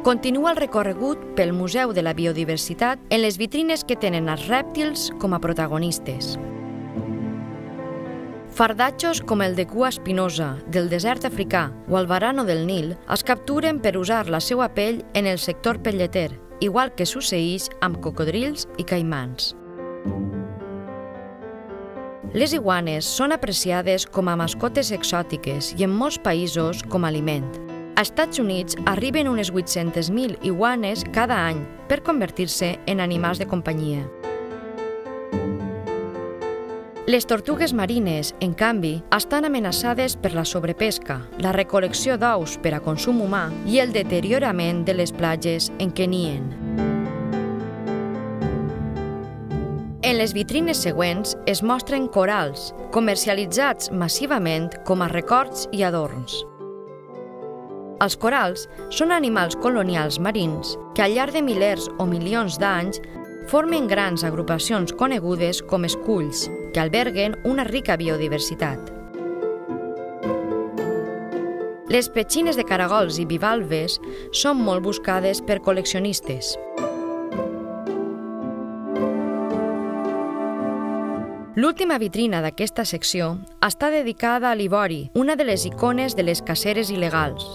Continua el recorregut pel Museu de la Biodiversitat en les vitrines que tenen els rèptils com a protagonistes. Fardatxos com el de cua espinosa, del desert africà o el varano del Nil es capturen per usar la seva pell en el sector pelleter, igual que succeeix amb cocodrils i caimans. Les iguanes són apreciades com a mascotes exòtiques i en molts països com a aliment. A Estats Units arriben unes 800.000 iguanes cada any per convertir-se en animals de companyia. Les tortugues marines, en canvi, estan amenaçades per la sobrepesca, la recol·lecció d'ous per a consum humà i el deteriorament de les platges en què nien. En les vitrines següents es mostren corals, comercialitzats massivament com a records i adorns. Els corals són animals colonials marins que al llarg de milers o milions d'anys formen grans agrupacions conegudes com esculls, que alberguen una rica biodiversitat. Les petxines de caragols i bivalves són molt buscades per col·leccionistes. L'última vitrina d'aquesta secció està dedicada a l'ivori, una de les icones de les caceres il·legals.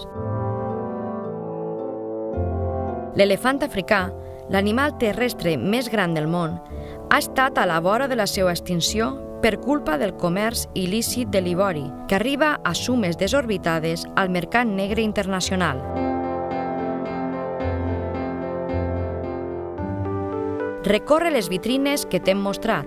L'elefant africà, l'animal terrestre més gran del món, ha estat a la vora de la seva extinció per culpa del comerç il·lícit de l'ivori, que arriba a sumes desorbitades al mercat negre internacional. Recorre les vitrines que t'hem mostrat.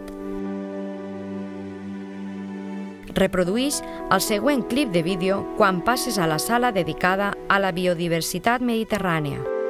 Reproduïx el següent clip de vídeo quan passes a la sala dedicada a la biodiversitat mediterrània.